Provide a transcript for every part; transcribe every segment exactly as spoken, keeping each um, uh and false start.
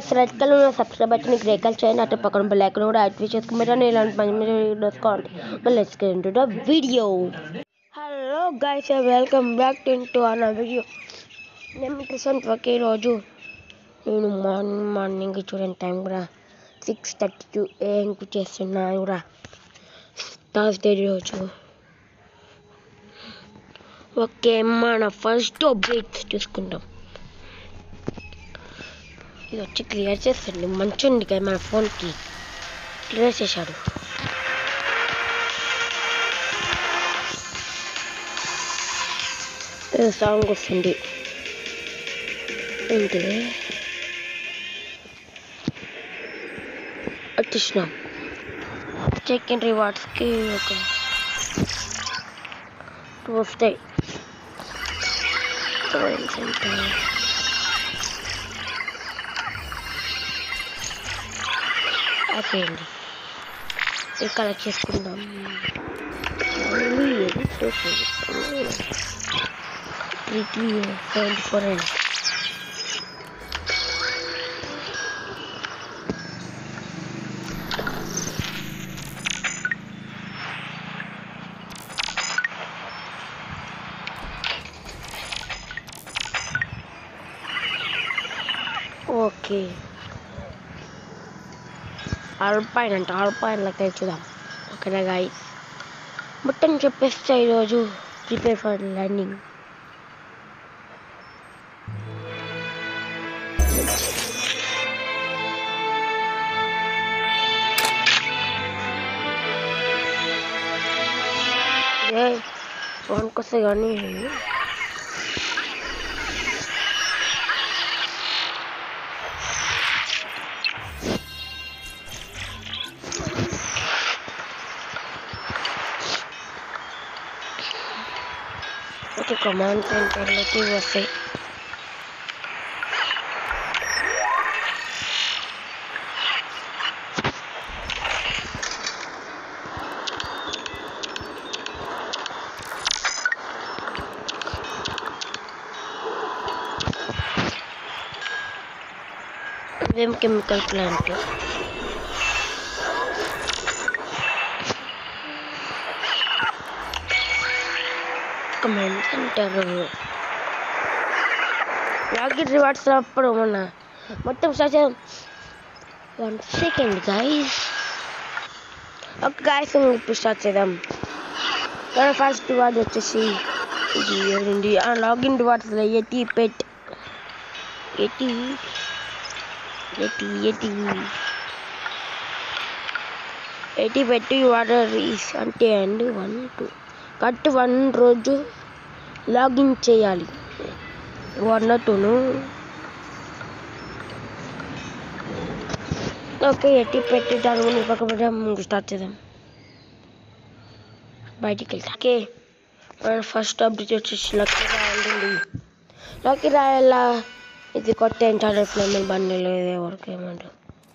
Red colour subscribe button click చేయండి. అటు పక్కన బెల్ ఐకాన్ కూడా యాక్టివేట్ చేసుకుంటారని ఇలాంటి మంచి మంచి వీడియోస్ కావాలి. Let's get into the video. Hello guys, welcome back to అన్న వీడియో. నేను ట్రిషాంత్. ఒకే రోజు నేను మార్నింగ్ మార్నింగ్ చూడండి, టైం కూడా సిక్స్ థర్టీ టూ ఏఎంకి చేస్తున్నా. కూడా థర్స్డే రోజు. ఓకే, మన ఫస్ట్ అప్డేట్స్ చూసుకుంటాం. ఇది వచ్చి క్లియర్ చేస్తాడు, మంచి ఉంది కదా మన ఫోన్కి. క్లియర్ చేశాడు. సాంగ్ వస్తుంది ఏంటిది వచ్చేసిన చెక్ ఇన్ రివార్డ్స్కి ఒక టూ వస్తాయి. ఓకే అండి, ఇది కలెక్ట్ చేసుకుందాం. సెవెంటీ ఫోర్ అండి. ఓకే, ఆల్పైన్ అంటే ఆల్పైన్ లెక్క చూద్దాం. ఓకేనా గైస్, మొత్తం చెప్పేస్తా ఈరోజు. Prepare for landing. ఫోన్కి వస్తే కానీ ఓకే, కమాండ్ సెంటర్లోకి వస్తాయి. ఇదేం chemical plant. Command centre rocket rewards అప్పుడు మొన్న మొత్తం స్టార్ట్ చేద్దాం. One second guys. Okay guys, ఇప్పుడు స్టార్ట్ చేద్దాం. ఫస్ట్ రివార్డ్ వచ్చేసి ఇది ఏంటి, లాగిన్ రివార్డ్స్లో ఎటి పెట్ ఎటి ఎటి ఎటి ఎయిటీ పెట్టి వాటర్ ఈస్ అంటే అండి వన్ టూ కట్ వన్ రోజు లాగిన్ చేయాలి. వన్ టూను ఓకే, ఎట్టి పెట్టి దాని గురించి పక్కన స్టార్ట్ చేద్దాం. బయటికి వెళ్తాం. ఓకే, మన ఫస్ట్ అప్డేట్ వచ్చేసి లక్కీ రాయాలి. లక్కీ రాయాల ఇది కొత్త ఎంటాడర్ ఫ్లేమింగ్ బండిల్. ఇదే వరకు ఏమంటారు,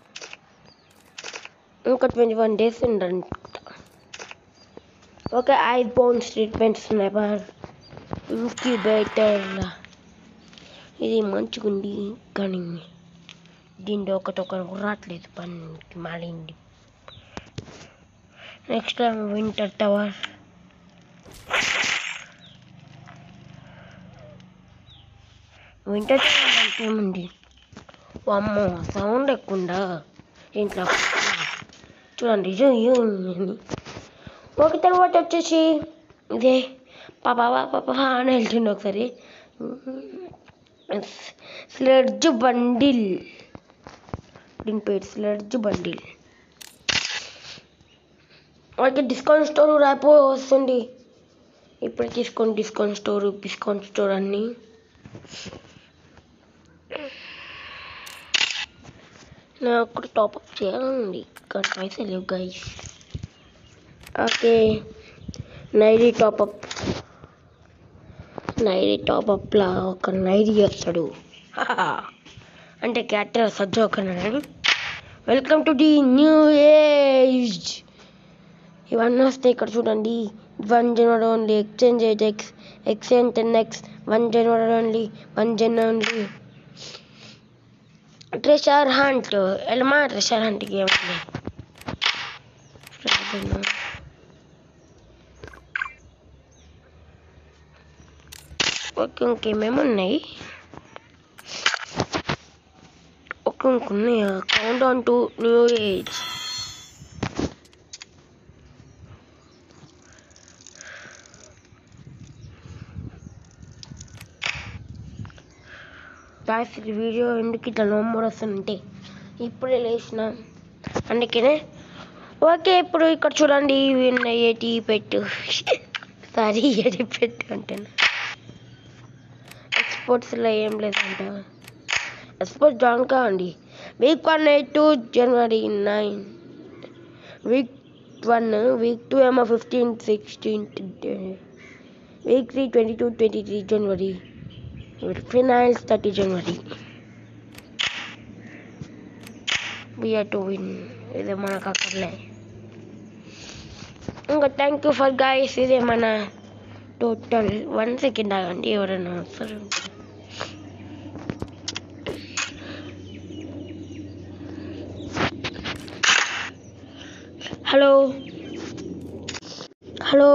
ఇంకా ట్వంటీ వన్ డేస్ ఉండండి. ఓకే, ఐ బోన్స్ ట్రీట్మెంట్ స్నైపర్ ఇంక్యుబేటర్. ఇది మంచిగా ఉంది కానీ దీంట్లో ఒకటి ఒకటి రావట్లేదు పనికి మాలింది. Next time winter tower. Winter tower అంటే ఏముంది, అమ్మో సౌండ్ ఎక్కువ ఇంట్లో చూడండి. ఓకే, తర్వాత వచ్చేసి ఇదే పాపా పాపా అని వెళ్తుండే ఒకసారి. స్లెడ్జ్ బండిల్, దీని పేరు sledge bundle. Okay, discount store రేపు వస్తుంది. ఇప్పుడు తీసుకోండి డిస్కౌంట్ స్టోర్, డిస్కౌంట్ స్టోర్ అన్నీ. నాకు టాప్అప్ చేయాలండి కానీ పైసలు లేవు గైస్. ఓకే, నైరీ టాప్అప్. నైరీ టాప్అప్లా ఒక నైరీ చేస్తాడు అంటే క్యారెక్టర్ సజ్జ ఒకనాడు. Welcome to the new age. ఇవన్నీ వస్తాయి ఇక్కడ చూడండి. వన్ జనవరి only exchange eight x exchange ten x one జనవరి only one Jan only treasure hunt వెళ్ళమా ట్రెషర్ హంట్కి ఏమండి ఓకే ఇంకేమేమి ఉన్నాయి ఓకే ఇంకున్నాయా count on to new age guys ఈ వీడియో ఎందుకు ఇట్లా నోమూడు వస్తుంటే ఇప్పుడే లేచిన అందుకనే ఓకే ఇప్పుడు ఇక్కడ చూడండి ఏటి పెట్టు సారీ ఏటి పెట్టు అంటాను ఎక్స్పోర్ట్స్లో ఏం లేదంట ఎక్స్పోర్ట్స్ జాయిన్ కావండి వీక్ వన్ ఎయిట్ టూ జనవరి nine week one week two ఏమో fifteen sixteen week three twenty two twenty three జనవరి finals thirty January. We have to win. This mana kakarle. Inga thank you for guys. This mana total one second agandi evarana answer. Hello. Hello.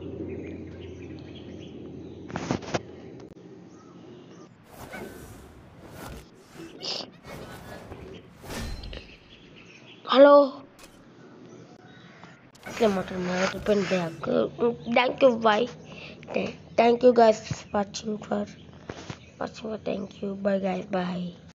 Hello. Thank you. Bye. Thank you guys for watching for watching. Thank you. Bye guys. Bye.